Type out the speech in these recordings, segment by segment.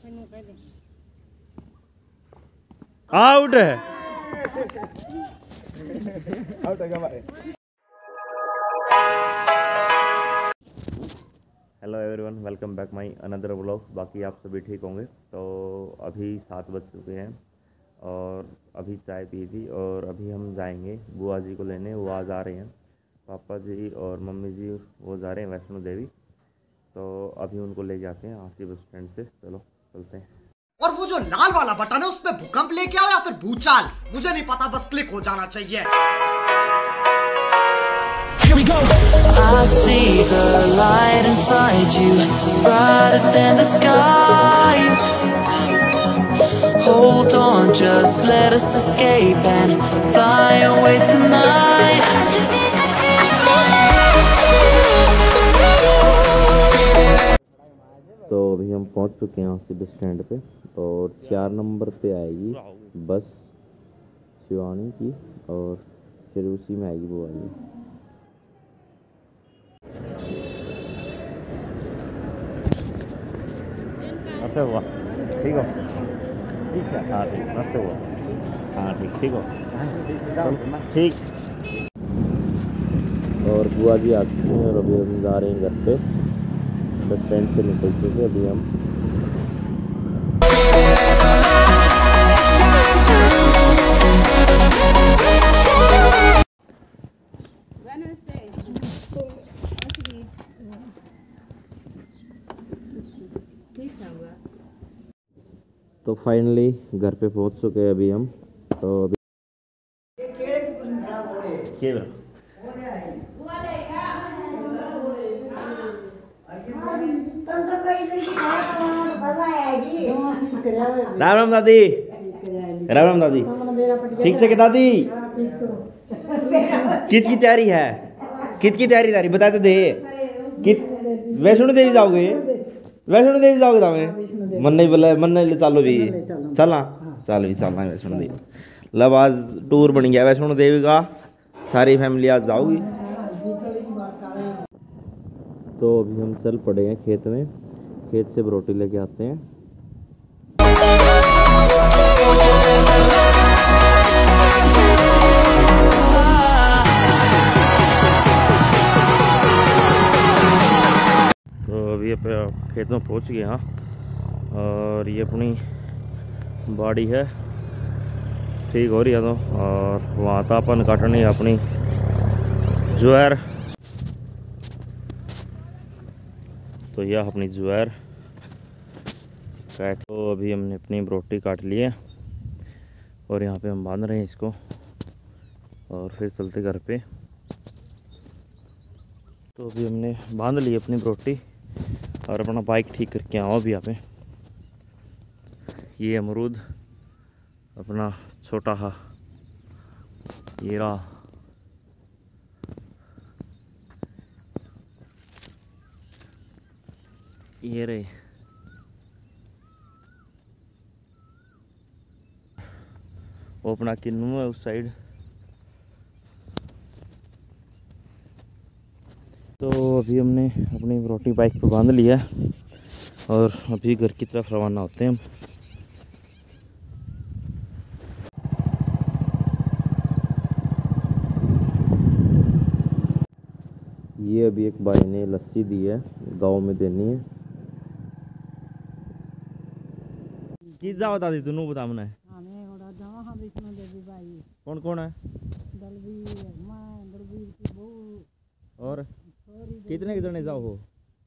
Out है। Hello everyone, welcome back my another vlog. बाकी आप सभी ठीक होंगे। तो अभी 7 बज चुके हैं और अभी चाय पी थी और अभी हम जाएंगे बुआ जी को लेने। वो आज आ रहे हैं, पापा जी और मम्मी जी वो जा रहे हैं वैष्णो देवी। तो अभी उनको ले जाते हैं आसी बस स्टैंड से। चलो चलते हैं। और वो जो लाल वाला बटन है उस पे भूकंप लेके आओ या फिर भूचाल, मुझे नहीं पता, बस क्लिक हो जाना चाहिए। I see the light inside you, brighter than the skies. Hold on, just let us escape and fly away tonight. तो अभी हम पहुंच चुके हैं आसी बस स्टैंड पे और 4 नंबर पे आएगी बस शिवानी की और फिर उसी में आएगी बुआ जी। नमस्ते हुआ, ठीक हो? ठीक है, हाँ ठीक। नमस्ते हुआ, हाँ ठीक हो? ठीक। और बुआ जी आ चुकी हैं और अभी हम जा रहे हैं घर पे। बस स्टैंड से निकल चुके अभी हम। तो फाइनली घर पे पहुंच चुके हैं अभी हम। तो अभी राम राम दादी, राम राम दादी। ठीक से के दादी? कित की तैयारी है? कित की तैयारी बता तो दे। कित वैष्णो देवी जाओगे? वैष्णो देवी जाओगे तामे? मन नहीं बोला, मन नहीं चालो भी चलना, चल भी चलना है वैष्णो देवी। लब आज टूर बन गया वैष्णो देवी का, सारी फैमिली आज जाओगी। तो अभी हम चल पड़े हैं खेत में, खेत से रोटी लेके आते हैं। तो अभी खेत में पहुंच गए हैं और ये अपनी बाड़ी है, ठीक हो रही है। तो और वहाँ था अपन काटनी अपनी ज्वार। तो यह अपनी ज्वार काट। तो अभी हमने अपनी रोटी काट ली है और यहाँ पे हम बांध रहे हैं इसको और फिर चलते घर पे। तो अभी हमने बांध ली अपनी रोटी और अपना बाइक ठीक करके आओ अभी यहाँ पे। ये अमरूद अपना छोटा हा ये रहा। ये रहे। वो अपना किन्नू है उस साइड। तो अभी हमने अपनी रोटी बाइक पे बांध लिया और अभी घर की तरफ रवाना होते हैं हम। ये अभी एक भाई ने लस्सी दी है, गांव में देनी है। कि जाओ दादी तू बता मना है कौन कौन है और कितने जने जाओ हो?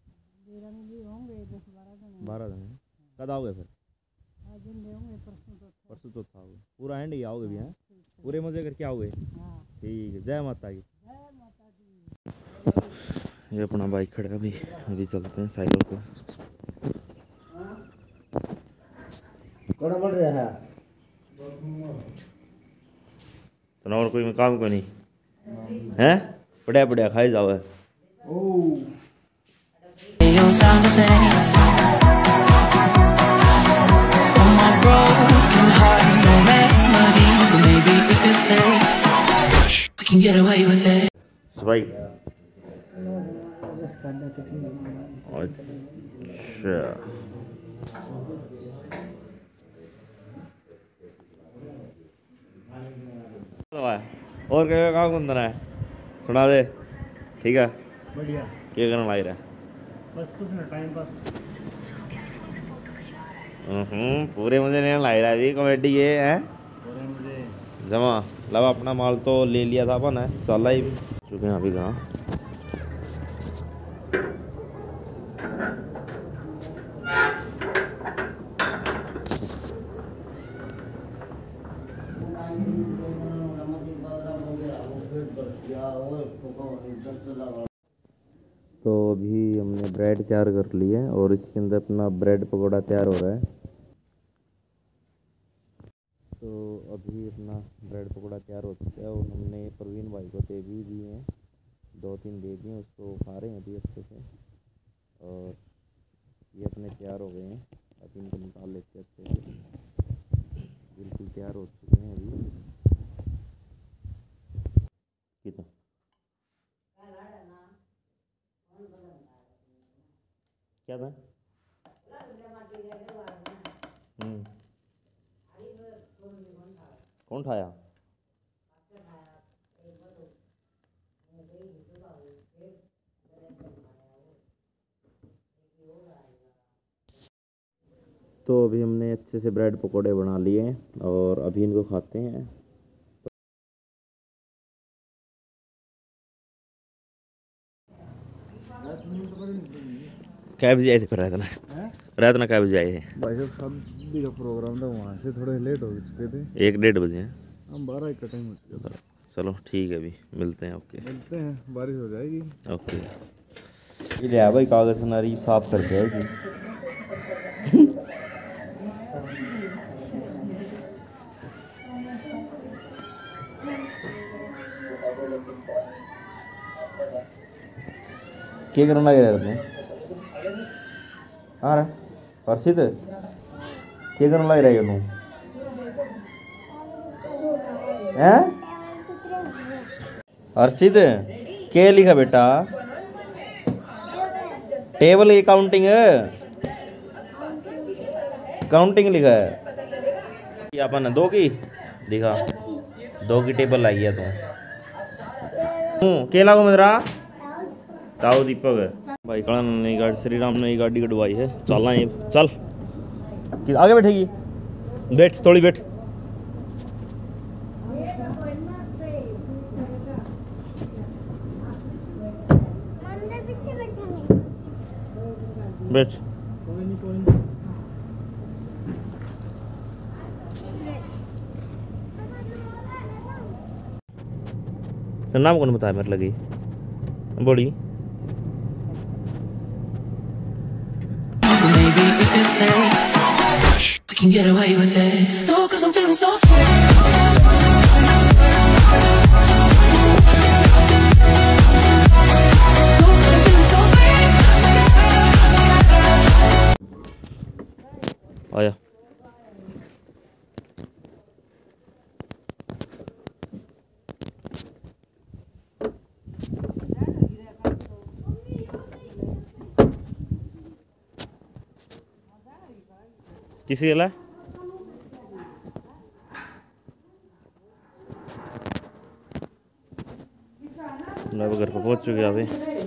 12 जने। कद आओगे फिर? परसों तो था पूरा एंड ही आओगे भी हैं? पूरे मजे करके आओगे? ठीक है, जय माता की। ये अपना बाइक खड़ा है अभी, अभी चलते हैं साइकिल पे। कौन बढ़ रहा है? तो और कोई काम को नहीं है, बढ़िया बढ़िया खाई जाओ है। भाई अच्छा और कहाँ घूमना है सुना दे। ठीक है बढ़िया। क्या करना लग रहा है? बस कुछ ना टाइम पास। पूरे मुझे नहीं लग रहा जी कॉमेडी ये है पूरे मुझे जमा लब अपना माल तो ले लिया था अपन है चल ही चुके हैं अभी कहाँ। तो अभी हमने ब्रेड तैयार कर ली है और इसके अंदर अपना ब्रेड पकौड़ा तैयार हो रहा है। तो अभी अपना ब्रेड पकौड़ा तैयार हो चुका है और हमने प्रवीण भाई को दे भी दिए हैं, 2-3 दे दिए, उसको खा रहे हैं अभी अच्छे से। और ये अपने तैयार हो गए हैं, अभी इनको निकाल लेते हैं अच्छे से। बिल्कुल तैयार हो चुके हैं अभी। कितना क्या था? कौन खाया? तो अभी हमने अच्छे से ब्रेड पकोड़े बना लिए हैं और अभी इनको खाते हैं। क्या बजे आए थे फिर रात ना क्या बजे आए थे? भाई साहब शादी का प्रोग्राम था, वहाँ से थोड़े लेट हो चुके थे। 1-1:30 बजे हैं हम 12 का टाइम हो चुका था। चलो ठीक है अभी मिलते हैं। ओके मिलते हैं, बारिश हो जाएगी। ओके ये लिया भाई कागज़ नारी साफ कर जाएगी। क्या करना लगे रहते हाँ रे हर्षित क्या करना लग रहा है तू हैं? हर्षित क्या लिखा बेटा? टेबल की काउंटिंग काउंटिंग लिखा है। अपन ने 2 की दिखा 2 की टेबल लाई है तू क्या लागो मेरा ताऊ दीपक भाई कड़ा नई गाड़ी श्री राम ने गाड़ी कटवाई है। चलना है चल आगे बैठेगी बैठ थोड़ी बैठ। बैठ तो नाम कौन बताया मेरे लगी बड़ी Maybe if you stay, we can get away with it. No, 'cause I'm feeling so free. आया किसी गला मैं घर पर पहुंच चुके अभी।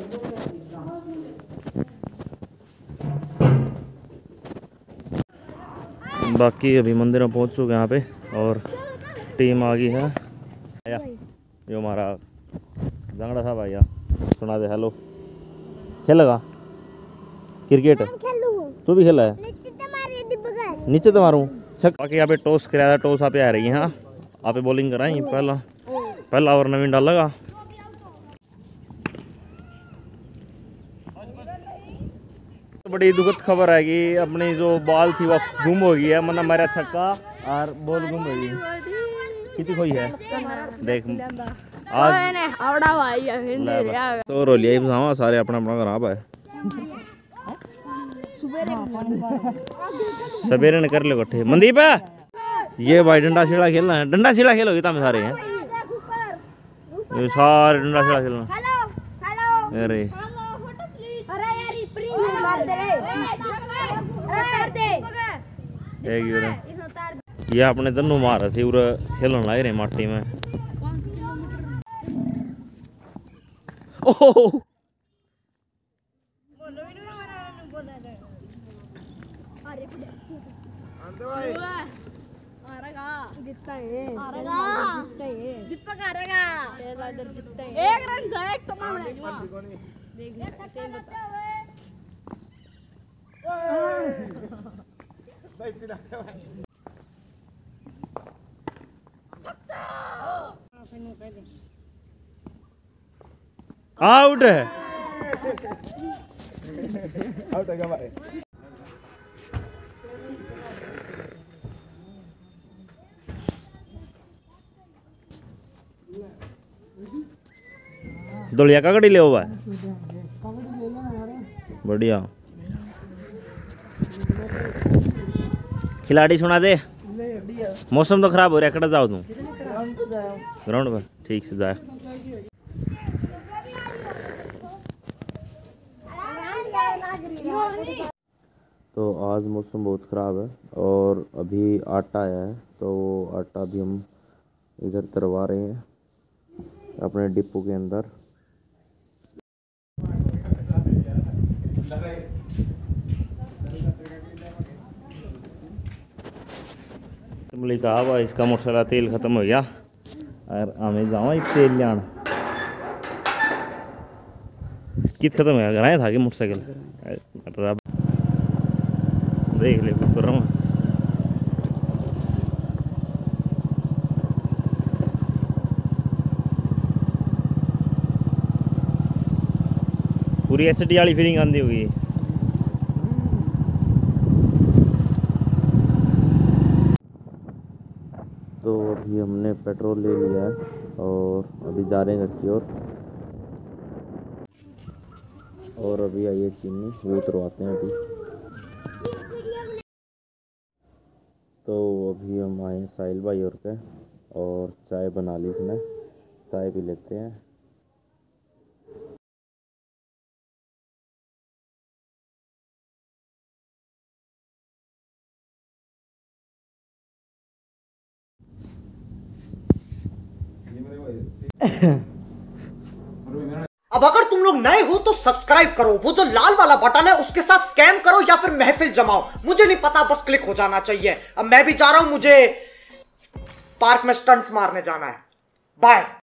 बाकी अभी मंदिर में पहुंच चुके यहाँ पे और टीम आ गई है। जो हमारा जंगड़ा था भैया सुना दे हेलो। खेलेगा क्रिकेट? तू भी खेला है? नीचे तो मारूं छक। बाकी यहाँ पे टॉस कराया था, टॉस आप आ रही है। हाँ आप बॉलिंग कराई पहला ओवर नवीन डालेगा। तो बड़ी दुखद खबर है कि अपनी जो बॉल थी वो गुम हो गई है, मतलब मेरा छक्का और बॉल गुम हो गई। कितनी खोई है देख आज तो रो लिया सारे अपना अपना खराब है। सवेरे ने कर लो इकट्ठे। मनदीप ये भाई डंडा सीढ़ा खेलना है, डंडा सीढ़ा खेलोगे तुम सारे हैं ये सारे डंडा सीढ़ा खेलना। अरे ये अपने दोनों मार थे खेलने लग रहे माटी में। ओह एक रन गए तो आउट है। दुलिया का कड़ी ले हुआ है बढ़िया। खिलाड़ी सुना दे। मौसम तो खराब हो रहा है, कड़ा जाओ तुम ग्राउंड पर। ठीक से जाए। तो आज मौसम बहुत ख़राब है और अभी आटा आया है, तो आटा भी हम इधर तरवा रहे हैं अपने डिपो के अंदर। बोली कहा इसका मोटरसाइकिल तेल ख़त्म हो गया और हमें जाओ तेल लिया कित खत्म हो गया था कि मोटरसाइकिल देख ले कर रहा हूँ। पूरी एसिडी वाली फीलिंग आती होगी। तो अभी हमने पेट्रोल ले लिया है और अभी जा रहे हैं घर की ओर। और अभी आई है चीनी, वो उतरवाते हैं अभी। तो अभी हम आए हैं साहिल भाई और के, और चाय बना ली इसने, चाय पी लेते हैं। अब अगर तुम लोग नए हो तो सब्सक्राइब करो, वो जो लाल वाला बटन है उसके साथ स्कैम करो या फिर महफिल जमाओ, मुझे नहीं पता, बस क्लिक हो जाना चाहिए। अब मैं भी जा रहा हूं, मुझे पार्क में स्टंट्स मारने जाना है। बाय।